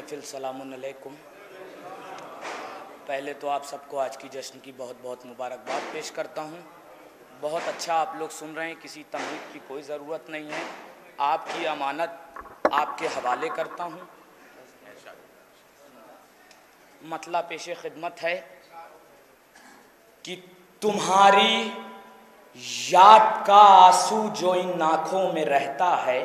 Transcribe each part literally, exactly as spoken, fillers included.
महफिल सलामुन अलैकुम। पहले तो आप सबको आज की जश्न की बहुत बहुत मुबारकबाद पेश करता हूँ। बहुत अच्छा आप लोग सुन रहे हैं, किसी तमहीद की कोई ज़रूरत नहीं है। आपकी अमानत आपके हवाले करता हूँ। मतला पेश खिदमत है कि तुम्हारी याद का आंसू जो इन आँखों में रहता है,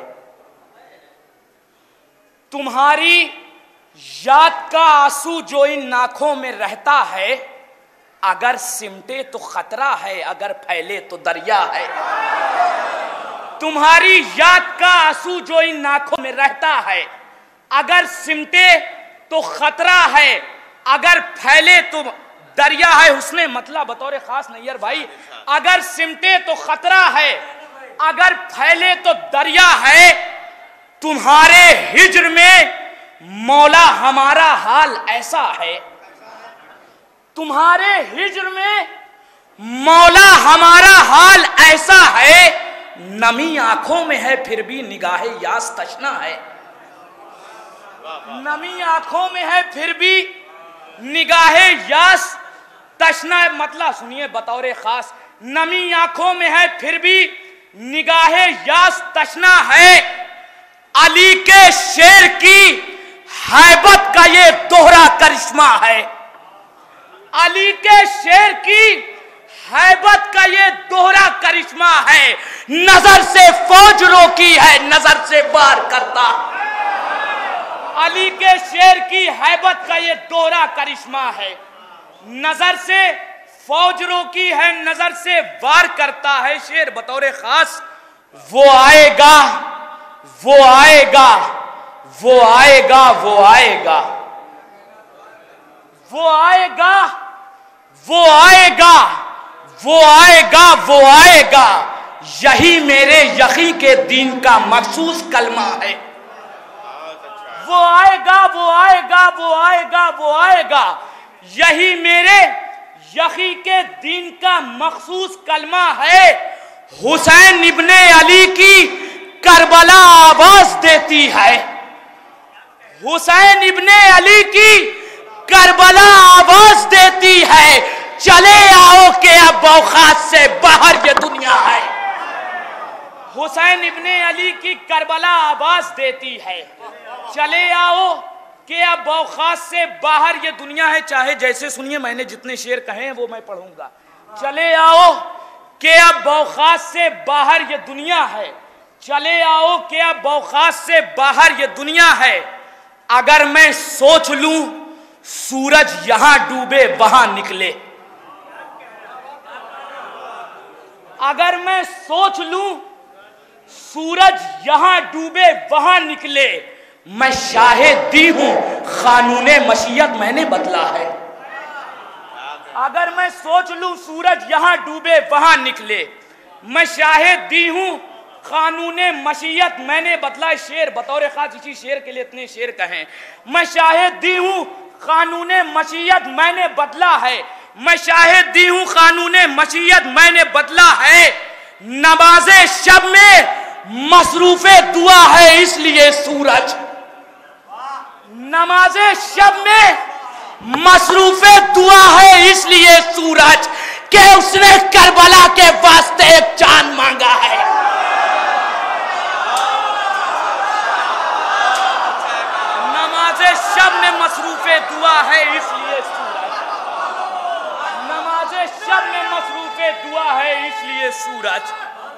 तुम्हारी याद का आंसू जो इन आँखों में रहता है, अगर सिमटे तो खतरा है, अगर फैले तो दरिया है। तुम्हारी याद का आंसू जो इन आँखों में रहता है, अगर सिमटे तो खतरा है, अगर फैले तो दरिया है। उसने मतलब बतौर खास नैयर भाई, अगर सिमटे तो खतरा है, अगर फैले तो दरिया है। तुम्हारे हिज्र में मौला हमारा हाल ऐसा है, तुम्हारे हिज्र में मौला हमारा हाल ऐसा है। नमी आंखों में है फिर भी निगाहे यास तशना है, नमी आंखों में है फिर भी निगाहे यास तशना है। मतलब सुनिए बतौर खास, नमी आंखों में है फिर भी निगाहे यास तशना है। अली के शेर की हैबत का ये दोहरा करिश्मा है, अली के शेर की हैबत का ये दोहरा करिश्मा है। नजर से फौज रोकी है, नजर से वार करता। अली के शेर की हैबत का ये दोहरा करिश्मा है। नजर से फौज रोकी है, नजर से वार करता है। शेर बतौर खास, वो आएगा वो आएगा वो आएगा वो आएगा वो आएगा वो आएगा वो आएगा वो आएगा। यही मेरे यकी के दीन का मखसूस कलमा है। वो आएगा वो आएगा वो आएगा वो आएगा, यही मेरे यकी के दीन का मखसूस कलमा है। हुसैन इब्ने अली की करबला आवाज देती है, हुसैन इब्ने अली की करबला आवाज देती है। चले आओ के अब औकात से बाहर ये दुनिया है। हुसैन इब्ने अली की करबला आवाज देती है, चले आओ के अब औकात से बाहर ये दुनिया है। चाहे जैसे सुनिए, मैंने जितने शेर कहे हैं वो मैं पढ़ूंगा। चले आओ के अब औकात से बाहर ये दुनिया है, चले आओ के अब औकात से बाहर ये दुनिया है। अगर मैं सोच लूं सूरज यहां डूबे वहां निकले, अगर मैं सोच लूं सूरज यहां डूबे वहां निकले। मैं शाहिदी हूं कानूने मशीयत मैंने बदला है। अगर मैं सोच लूं सूरज यहां डूबे वहां निकले, मैं शाहिदी हूं कानूने मशीयत मैंने बदला। शेर बतौर खास इसी शेर के लिए इतने शेर कहें। मैं शाहिदी हूं कानूने मशीयत मैंने बदला है, मैं शाहिदी हूं कानूने मशीयत मैंने बदला है। नमाज़े शब में मसरूफे दुआ है इसलिए सूरज, नमाज़े शब में मसरूफे दुआ है इसलिए सूरज, के उसने करबला के वास्ते एक चांद मांगा है। नमाज़े शब में मसरूफे दुआ है इसलिए सूरज, नमाज़े शब में मसरूफे दुआ है इसलिए सूरज,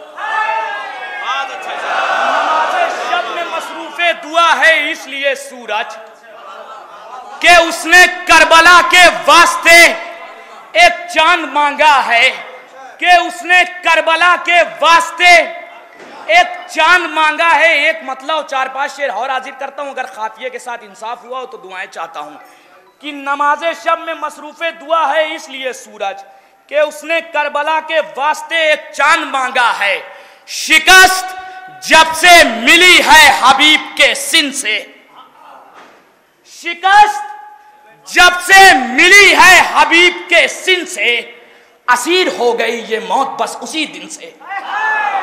नमाज़े शब में मसरूफे दुआ है इसलिए सूरज, के उसने करबला के वास्ते एक चांद मांगा है, कि उसने करबला के वास्ते एक चांद मांगा है। एक मतलब चार पांच शेर और हाजिर करता हूं, अगर खाफिये के साथ इंसाफ हुआ हो तो दुआएं चाहता हूं। कि नमाज़े शब में मसरूफे दुआ है इसलिए सूरज, के उसने करबला के वास्ते एक चांद मांगा है। शिकस्त जब से मिली है हबीब के सिन से, शिकस्त जब से मिली है हबीब के सिन से, असीर हो गई ये मौत बस उसी दिन से।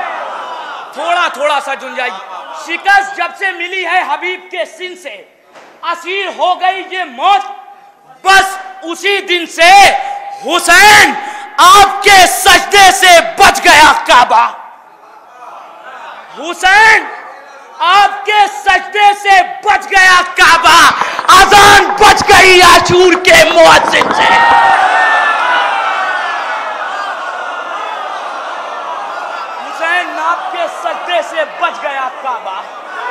थोड़ा थोड़ा सा जुंजाई। शिकस्त जब से मिली है हबीब के सिन से, असीर हो गई ये मौत, बस उसी दिन से हुसैन आपके सजदे से बच गया काबा। हुसैन आपके सजदे से बच गया काबा, अजान बच गई आशूर के मुअज्जिन से। हुसैन आपके सजदे से बच गया काबा।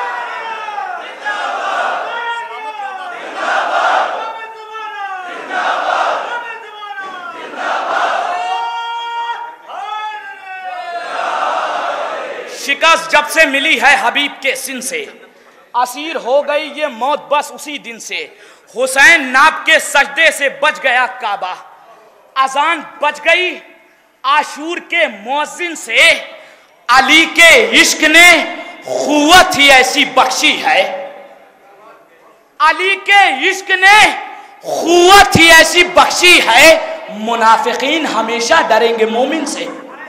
शिकस्त जब से मिली है हबीब के सिन से, असीर हो गई ये मौत बस उसी दिन से। हुसैन नाप के सजदे से बच गया काबा, अजान बच गई आशूर के मुअज्जिन से। अली के इश्क ने खुवत ही ऐसी बख्शी है, अली के इश्क ने खुवत ही ऐसी बख्शी है, मुनाफिकीन हमेशा डरेंगे मोमिन से।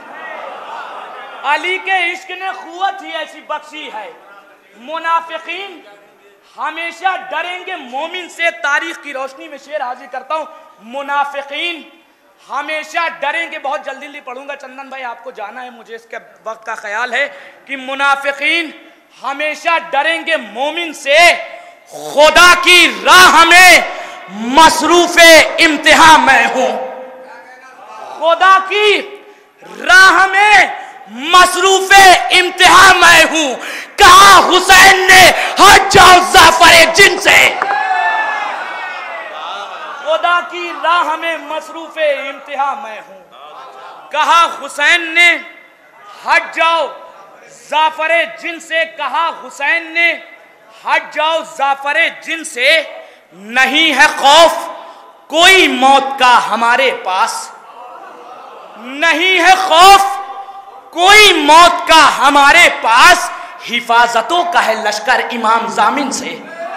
अली के इश्क ने खुवत ही ऐसी बख्शी है, मुनाफिकीन हमेशा डरेंगे मोमिन से। तारीख की रोशनी में शेर हाजिर करता हूं, मुनाफिकीन हमेशा डरेंगे। बहुत जल्दी जल्दी पढ़ूंगा चंदन भाई, आपको जाना है, मुझे इसके वक्त का ख्याल है कि मुनाफिकीन हमेशा डरेंगे मोमिन से। खुदा की राह में मसरूफे इम्तिहा मैं हूं, खुदा की राह में मसरूफे इम्तिहा मैं हूं। कहा हुसैन ने हट जाओ जाफरे जिन से, खुदा की राह में मसरूफे इम्तिहा मैं हूं। कहा हुसैन ने हट जाओ जाफरे जिन से, कहा हुसैन ने हट जाओ जाफरे जिन से। नहीं है खौफ कोई मौत का हमारे पास, नहीं है खौफ कोई मौत का हमारे पास, हिफाजतों का है लश्कर इमाम जामिन से।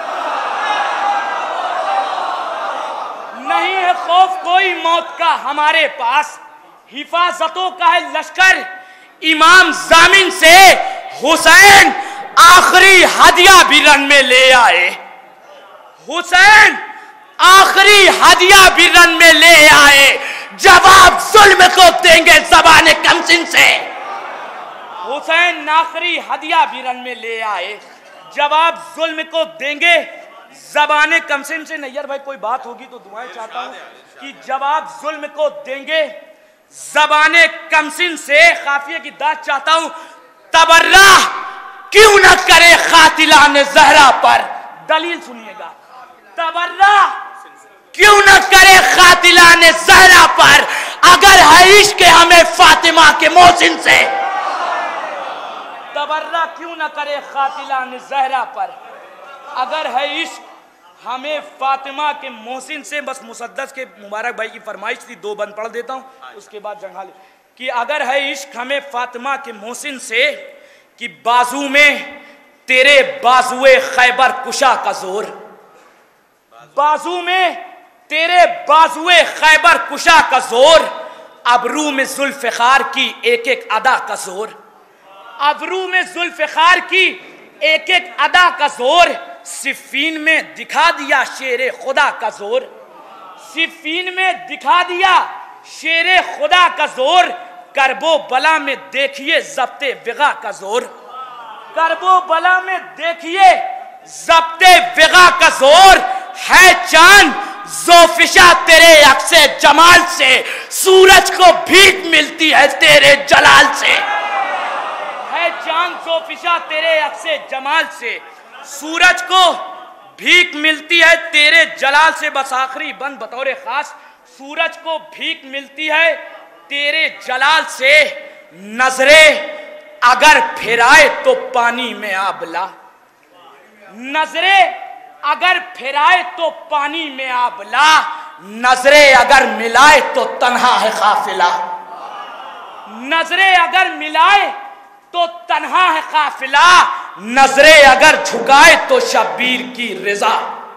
नहीं है खौफ कोई मौत का हमारे पास, हिफाजतों का है लश्कर इमाम जामिन से। हुसैन आखिरी हदिया भी रन में ले आए, हुसैन आखिरी हदिया भी रन में ले आए, जवाब जुल्म को देंगे ज़बान कमसिन से। हुसैन आखिरी हदिया भी रन में ले आए, जवाब जुल्म को देंगे ज़बान कमसिन से। नैयर भाई कोई बात होगी तो दुआएं चाहता हूं कि जवाब जुल्म को देंगे ज़बान कमसिन से। काफिये की दाद चाहता हूं, तबर्रा क्यों न करे खातिलान ज़हरा पर, दलील सुनिएगा, तबर्रा क्यों न करे खातिलान ज़हरा पर, अगर है इश्क हमें फातिमा के मोहसिन से। तबर्रा क्यों न करे खातिलान ज़हरा पर, अगर है इश्क हमें फातिमा के मोहसिन से। बस मुसद्दस के मुबारक भाई की फरमाइश थी, दो बंद पढ़ देता हूं, उसके बाद जंगा ले कि अगर है इश्क हमें फातिमा के मोहसिन से, कि बाजू में तेरे बाजुए खैबर कुशा का जोर, बाजू में तेरे बाजुए खैबर कुशा का जोर, अबरू में जुल्फ़िकार की एक एक अदा का जोर, अबरू में जुल्फ़िकार की एक एक अदा का जोर। सिफ़ीन में दिखा दिया शेरे खुदा का जोर, सिफ़ीन में दिखा दिया शेरे खुदा का जोर। करबो बला में देखिए ज़ब्ते विगा का जोर, करबो बला में देखिए ज़ब्ते विगा का जोर। है चांद ज़ोफिशा तेरे अक्से जमाल से, सूरज को भीख मिलती है तेरे जलाल से। है चांद ज़ोफिशा तेरे अक्से जमाल से, सूरज को भीख मिलती है तेरे जलाल से। बस आखिरी बंद बतौर खास, सूरज को भीख मिलती है तेरे जलाल से। नजरे अगर फिराए तो पानी में आबला, नजरे अगर फिराए तो पानी में आबला, नजरे अगर मिलाए तो तन्हा है काफिला, नजरे अगर मिलाए तो तन्हा है काफिला, नजरे अगर झुकाए तो शब्बीर की रिजा,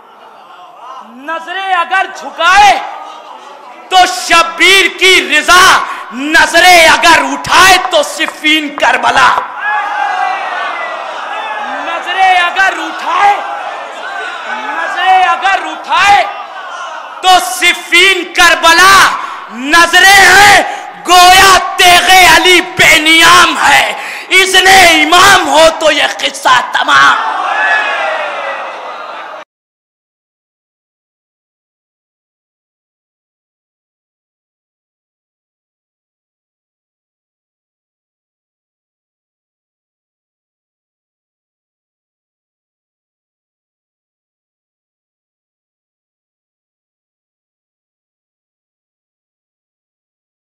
नजरे अगर झुकाए तो शब्बीर की रिजा, नजरे अगर उठाए तो सिफ़ीन करबला, नजरे अगर उठाए नजरे अगर उठाए तो सिफीन करबला नजरें हैं, गोया तेगे अली बेनियाम है। इसने इमाम हो तो ये किस्सा तमाम।